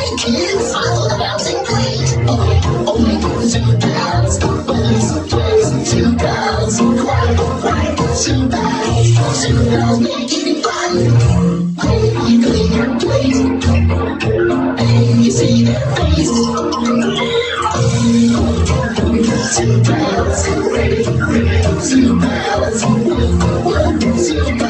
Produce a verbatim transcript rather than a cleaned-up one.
kids, all about to play. Oh, only do two pounds, boys, boys, two pounds, quiet, quiet, two pounds, two pounds, making it fun. Hey, you clean your plate, hey, you see their face. Two pounds, ready, ready, two pounds, one, two pounds.